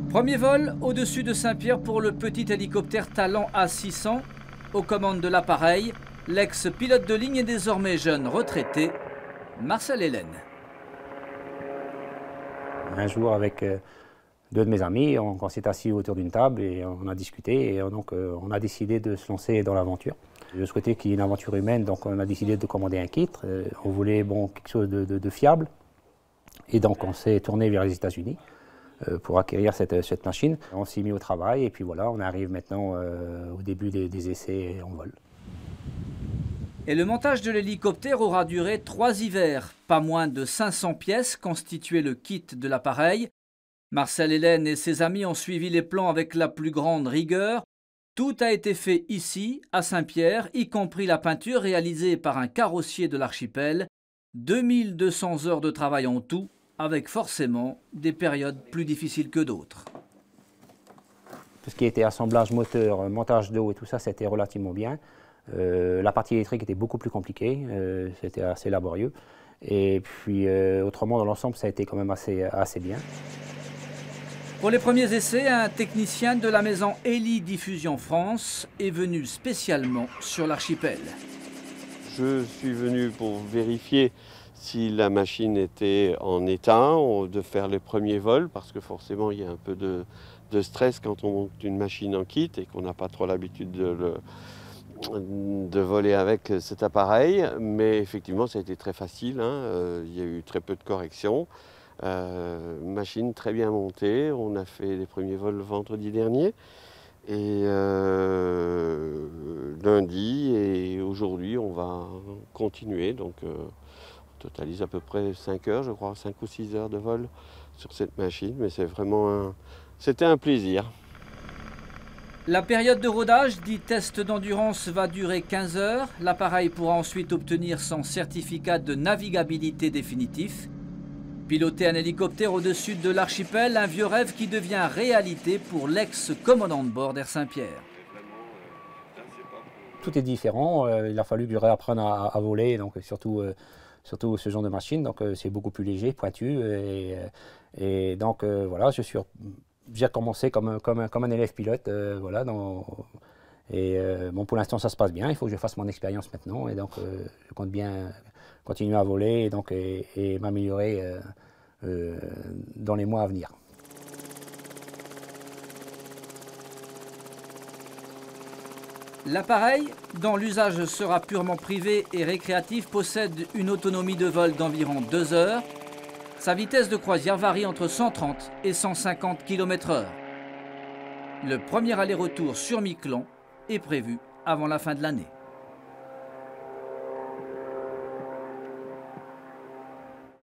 Premier vol au-dessus de Saint-Pierre pour le petit hélicoptère Talent A600. Aux commandes de l'appareil, l'ex-pilote de ligne et désormais jeune retraité, Marcel Hélène. Un jour, avec deux de mes amis, on s'est assis autour d'une table et on a discuté et donc on a décidé de se lancer dans l'aventure. Je souhaitais qu'il y ait une aventure humaine, donc on a décidé de commander un kit. On voulait quelque chose de fiable et donc on s'est tourné vers les États-Unis pour acquérir cette machine. On s'est mis au travail et puis voilà, on arrive maintenant au début des essais en vol. Et le montage de l'hélicoptère aura duré 3 hivers. Pas moins de 500 pièces constituaient le kit de l'appareil. Marcel Hélène et ses amis ont suivi les plans avec la plus grande rigueur. Tout a été fait ici, à Saint-Pierre, y compris la peinture réalisée par un carrossier de l'archipel. 2200 heures de travail en tout, avec forcément des périodes plus difficiles que d'autres. Tout ce qui était assemblage moteur, montage d'eau et tout ça, c'était relativement bien. La partie électrique était beaucoup plus compliquée, c'était assez laborieux. Et puis autrement, dans l'ensemble, ça a été quand même assez bien. Pour les premiers essais, un technicien de la maison Heli Diffusion France est venu spécialement sur l'archipel. Je suis venu pour vérifier si la machine était en état, de faire les premiers vols, parce que forcément il y a un peu de stress quand on monte une machine en kit et qu'on n'a pas trop l'habitude de voler avec cet appareil. Mais effectivement ça a été très facile, hein. Il y a eu très peu de corrections. Machine très bien montée, on a fait les premiers vols vendredi dernier. Et lundi et aujourd'hui, on va continuer. Donc, on totalise à peu près 5 heures, je crois, 5 ou 6 heures de vol sur cette machine. Mais c'est vraiment c'était un plaisir. La période de rodage, dit test d'endurance, va durer 15 heures. L'appareil pourra ensuite obtenir son certificat de navigabilité définitif. Piloter un hélicoptère au-dessus de l'archipel, un vieux rêve qui devient réalité pour l'ex-commandant de bord d'Air Saint-Pierre. Tout est différent, il a fallu que je réapprenne à voler, donc surtout ce genre de machine, donc c'est beaucoup plus léger, pointu, et donc voilà, j'ai commencé comme un élève pilote, voilà, bon, pour l'instant ça se passe bien, il faut que je fasse mon expérience maintenant, et donc je compte bien continuer à voler et m'améliorer dans les mois à venir. L'appareil, dont l'usage sera purement privé et récréatif, possède une autonomie de vol d'environ 2 heures. Sa vitesse de croisière varie entre 130 et 150 km/h. Le premier aller-retour sur Miquelon est prévu avant la fin de l'année.